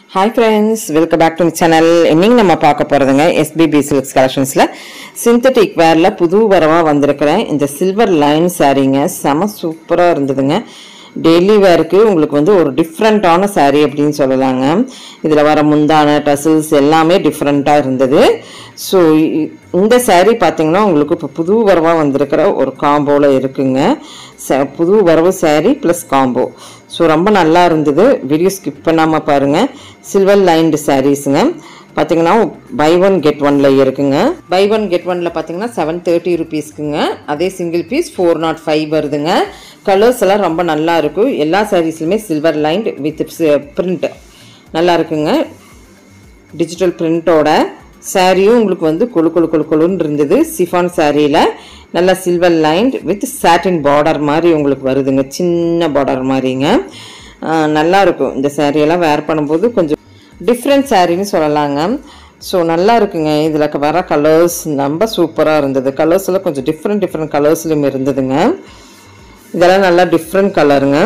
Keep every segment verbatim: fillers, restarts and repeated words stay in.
Hi friends, welcome back to my channel. இன்னைக்கு நம்ம பார்க்க போறதுங்க S B B Silks collectionsல synthetic wearல புது வரவா வந்திருக்கிறேன். இந்த silver line சாரீங்க செம சூப்பரா இருந்ததுங்க. டெய்லி வேருக்கு உங்களுக்கு வந்து ஒரு டிஃபரண்டான saree அப்படினு சொல்லலாங்க. இதுல வர முந்தான டசல்ஸ் எல்லாமே டிஃபரண்டா இருந்தது. சோ இந்த saree பாத்தீங்கன்னா உங்களுக்கு இப்ப புது வரவா வந்திருக்கிற ஒரு காம்போல இருக்குங்க. புது வரவு saree plus காம்போ. சோ ரொம்ப நல்லா இருந்தது. வீடியோ ஸ்கிப் பண்ணாம பாருங்க. சில்வர் லைன்ட் சாரீஸ்ங்க. பாத்தீங்கன்னா buy one get one ல இருக்குங்க. buy one get one ல பாத்தீங்கன்னா seven thirty rupeesக்குங்க. அதே single piece four oh five வருதுங்க. கலர்ஸ் எல்லாம் ரொம்ப நல்லா இருக்கு. எல்லா சாரீஸ்லயுமே சில்வர் லைன்ட் வித் print நல்லா இருக்குங்க. டிஜிட்டல் பிரிண்டோட சாரியும் உங்களுக்கு வந்து கொழு கொழு கொழு கொழுன்னு இருந்தது. சிஃபான் சாரியில நல்ல silver lined with satin border மாதிரி உங்களுக்கு வருதுங்க. சின்ன பார்டர் மாதிரிங்க. நல்லா இருக்கும். இந்த சாரி எல்லாம் வேர் பண்ணும்போது கொஞ்சம் டிஃப்ரெண்ட் சாரின்னு சொல்லலாங்க. ஸோ நல்லா இருக்குங்க. இதில் வர கலர்ஸ் ரொம்ப சூப்பராக இருந்தது. கலர்ஸ் எல்லாம் கொஞ்சம் டிஃப்ரெண்ட் டிஃப்ரெண்ட் கலர்ஸ்லையும் இருந்ததுங்க. இதெல்லாம் நல்லா டிஃப்ரெண்ட் கலருங்க.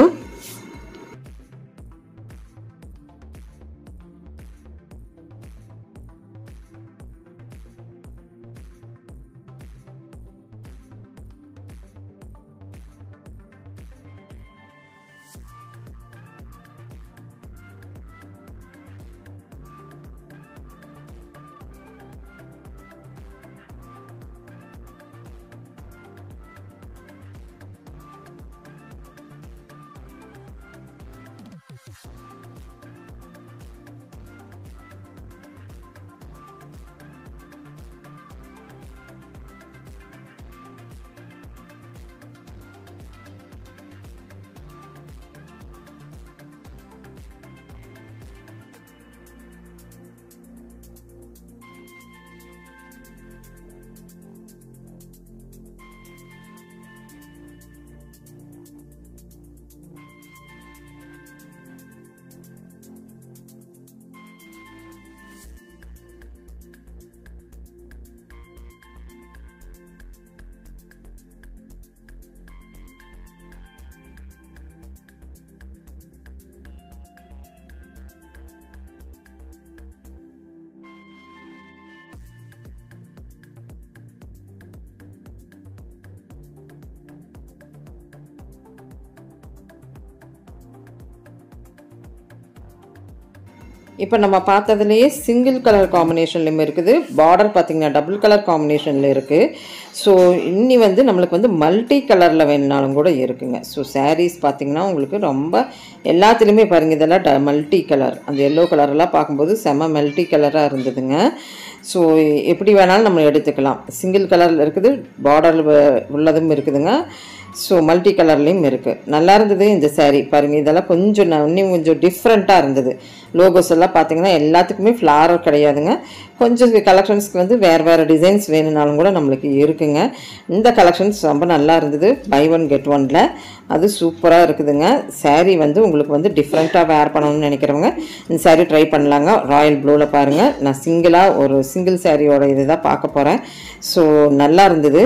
இப்போ நம்ம பார்த்ததுலேயே சிங்கிள் கலர் காம்பினேஷன்லையும் இருக்குது. பார்டர் பார்த்திங்கன்னா டபுள் கலர் காம்பினேஷனில் இருக்குது. ஸோ இன்னி வந்து நம்மளுக்கு வந்து மல்டி கலரில் வேணுனாலும் கூட இருக்குங்க. ஸோ சாரீஸ் பார்த்திங்கன்னா உங்களுக்கு ரொம்ப எல்லாத்துலேயுமே பாருங்கள் இதெல்லாம் ட மல்டி கலர். அந்த எல்லோ கலரெல்லாம் பார்க்கும்போது செம மல்டி கலராக இருந்ததுங்க. ஸோ எப்படி வேணாலும் நம்ம எடுத்துக்கலாம். சிங்கிள் கலரில் இருக்குது, பார்டரில் உள்ளதும் இருக்குதுங்க. ஸோ மல்டி கலர்லேயும் இருக்குது. நல்லா இருந்தது இந்த சாரீ பாருங்கள். இதெல்லாம் கொஞ்சம் இன்னும் கொஞ்சம் டிஃப்ரெண்ட்டாக இருந்தது. லோகோஸ் எல்லாம் பார்த்தீங்கன்னா எல்லாத்துக்குமே ஃப்ளாரர் கிடையாதுங்க. கொஞ்சம் கலெக்ஷன்ஸ்க்கு வந்து வேறு வேறு டிசைன்ஸ் வேணும்னாலும் கூட நம்மளுக்கு இருக்குங்க. இந்த கலெக்ஷன்ஸ் ரொம்ப நல்லா இருந்தது. பை ஒன் கெட் ஒன்ல அது சூப்பராக இருக்குதுங்க. சாரீ வந்து உங்களுக்கு வந்து டிஃப்ரெண்ட்டாக வேர் பண்ணணும்னு நினைக்கிறவங்க இந்த சாரீ ட்ரை பண்ணலாங்க. ராயல் ப்ளூவில் பாருங்கள். நான் சிங்கிளாக ஒரு சிங்கிள் சாரியோட இது தான் பார்க்க போகிறேன். ஸோ நல்லா இருந்தது.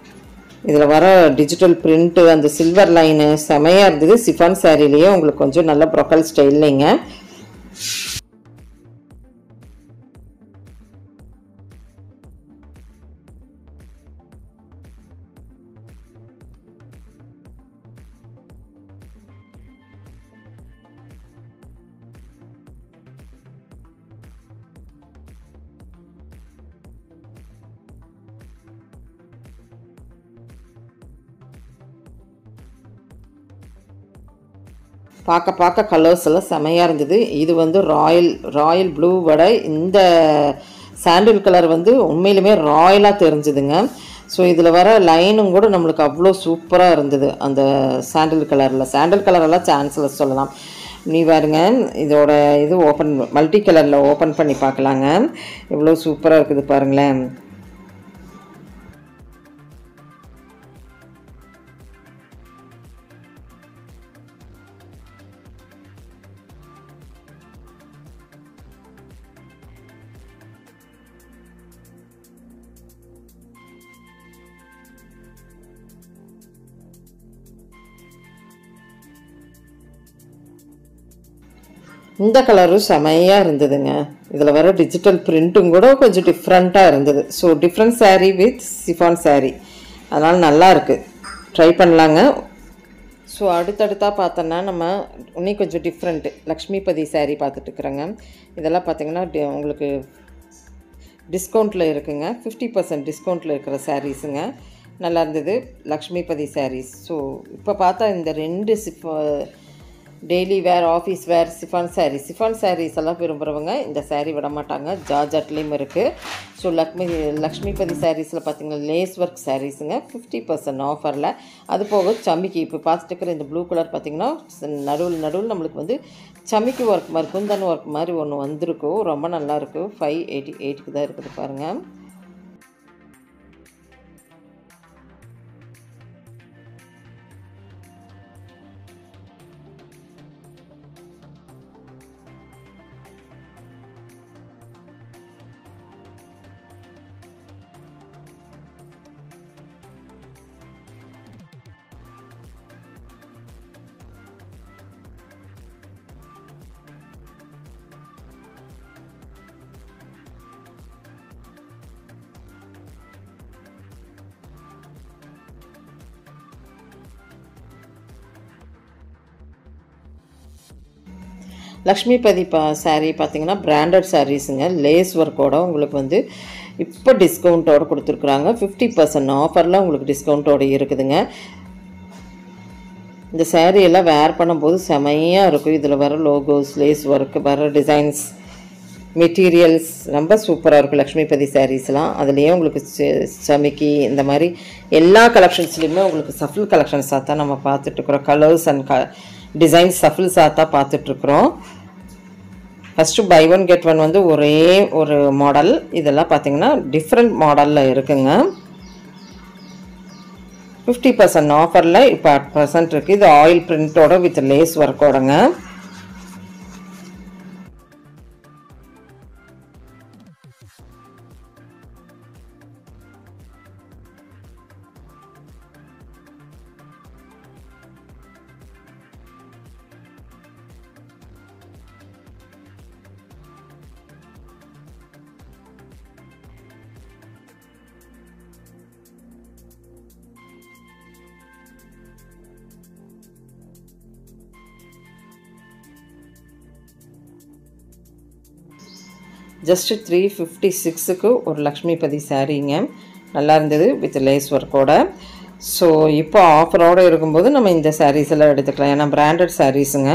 இதில் வர டிஜிட்டல் பிரிண்ட்டு அந்த சில்வர் லைனு செமையாக இருந்தது. சிஃபான் சாரிலேயே உங்களுக்கு கொஞ்சம் நல்ல ப்ரொக்கல் ஸ்டைல்லைங்க. பார்க்க பார்க்க கலர்ஸ் எல்லாம் செமையாக இருந்தது. இது வந்து ராயல் ராயல் ப்ளூவோட இந்த சாண்டில் கலர் வந்து உண்மையிலுமே ராயலாக தெரிஞ்சுதுங்க. ஸோ இதில் வர லைனும் கூட நம்மளுக்கு அவ்வளோ சூப்பராக இருந்தது. அந்த சாண்டில் கலரில் சாண்டில் கலரெல்லாம் சான்ஸில் சொல்லலாம். நீ பாருங்க இதோட இது ஓப்பன் மல்டி கலரில் ஓப்பன் பண்ணி பார்க்கலாங்க. இவ்வளோ சூப்பராக இருக்குது பாருங்களேன். இந்த கலரும் செமையாக இருந்ததுங்க. இதில் வர டிஜிட்டல் பிரிண்ட்டும் கூட கொஞ்சம் டிஃப்ரெண்ட்டாக இருந்தது. So different sari with chiffon sari, அதனால் நல்லா இருக்குது, ட்ரை பண்ணலாங்க. ஸோ அடுத்தடுத்தா பார்த்தோன்னா நம்ம இன்னும் கொஞ்சம் டிஃப்ரெண்ட்டு லக்ஷ்மிபதி சாரீ பார்த்துட்ருக்குறோங்க. இதெல்லாம் பார்த்திங்கன்னா உங்களுக்கு டிஸ்கவுண்ட்டில் இருக்குங்க, ஃபிஃப்டி பர்சன்ட் டிஸ்கவுண்ட்டில் இருக்கிற சாரீஸுங்க. நல்லா இருந்தது லக்ஷ்மிபதி சாரீஸ். ஸோ இப்போ பார்த்தா இந்த ரெண்டு சிஃப் daily wear, office wear chiffon sari chiffon saris எல்லாம் விரும்புகிறவங்க இந்த சாரீ விட மாட்டாங்க. ஜார்ஜட்லேயும் இருக்குது. ஸோ லக்ஷ்மி லக்ஷ்மிபதி சாரீஸில் பார்த்திங்கன்னா லேஸ் ஒர்க் சாரீஸுங்க ஃபிஃப்டி பர்சன்ட் ஆஃபரில். அது போக சமிக்கி இப்போ பார்த்துட்டு இருக்கிற இந்த ப்ளூ கலர் பார்த்திங்கன்னா நடுவில் நடுவில் நம்மளுக்கு வந்து சமிக்கி ஒர்க் மாதிரி குந்தன் ஒர்க் மாதிரி ஒன்று வந்திருக்கும். ரொம்ப நல்லாயிருக்கும். ஃபைவ் எயிட்டி எயிட்டுக்கு தான் இருக்குது பாருங்கள். லக்ஷ்மிபதி பா சாரீ பார்த்திங்கன்னா பிராண்டட் சாரீஸுங்க, லேஸ் ஒர்க்கோட உங்களுக்கு வந்து இப்போ டிஸ்கவுண்ட்டோடு கொடுத்துருக்குறாங்க. ஃபிஃப்டி பர்சன்ட் ஆஃபரில் உங்களுக்கு டிஸ்கவுண்ட்டோடு இருக்குதுங்க. இந்த சாரீ எல்லாம் வேர் பண்ணும்போது செமையாக இருக்கும். இதில் வர லோகோஸ், லேஸ் ஒர்க், வர டிசைன்ஸ், மெட்டீரியல்ஸ் ரொம்ப சூப்பராக இருக்கும் லக்ஷ்மிபதி சாரீஸ்லாம். அதுலேயே உங்களுக்கு சமிக்கி இந்த மாதிரி எல்லா கலெக்ஷன்ஸ்லேயுமே உங்களுக்கு சஃபில் கலெக்ஷன்ஸாக தான் நம்ம பார்த்துட்ருக்குறோம். கலர்ஸ் அண்ட் க டிசைன்ஸ் சஃபில்ஸாக தான் பார்த்துட்ருக்குறோம். First buy one get one வந்து ஒரே ஒரு மாடல். இதெல்லாம் பார்த்திங்கன்னா டிஃப்ரெண்ட் மாடலில் இருக்குங்க. ஃபிஃப்டி பர்சன்ட் ஆஃபரில் இப்போ அட் ப்ரெசன்ட் இருக்குது. இது ஆயில் பிரிண்ட்டோட வித் லேஸ் ஒர்க்கோடங்க. ஜஸ்ட்டு த்ரீ ஃபிஃப்டி சிக்ஸுக்கு ஒரு லக்ஷ்மிபதி சாரீங்க. நல்லா இருந்தது வித் லேஸ் ஒர்க்கோட. ஸோ இப்போ ஆஃபரோடு இருக்கும்போது நம்ம இந்த சாரீஸ் எல்லாம் எடுத்துக்கலாம், ஏன்னா பிராண்டட் சாரீஸுங்க.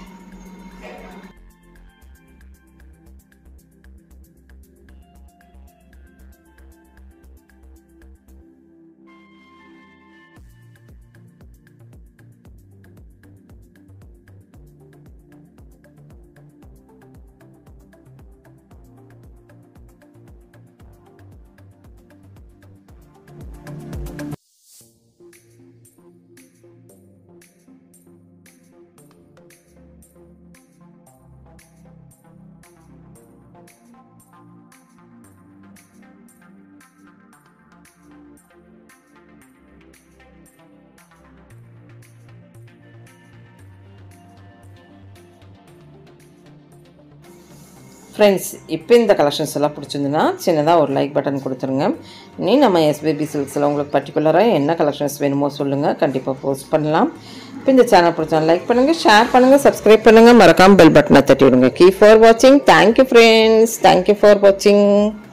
ஃப்ரெண்ட்ஸ், இப்போ இந்த கலெக்ஷன்ஸ் எல்லாம் பிடிச்சிருந்துன்னா சின்னதாக ஒரு லைக் பட்டன் கொடுத்துருங்க. இனி நம்ம எஸ்பிபி சில்க்ஸில் உங்களுக்கு பர்டிகுலராக என்ன கலெக்ஷன்ஸ் வேணுமோ சொல்லுங்கள், கண்டிப்பாக போஸ்ட் பண்ணலாம். இப்போ இந்த சேனல் பிடிச்சா லைக் பண்ணுங்கள், ஷேர் பண்ணுங்கள், சப்ஸ்கிரைப் பண்ணுங்கள், மறக்காமல் பெல் பட்டனை தட்டி விடுங்க. கீப் ஃபார் வாட்சிங். தேங்க்யூ ஃப்ரெண்ட்ஸ், தேங்க்யூ ஃபார் வாட்சிங்.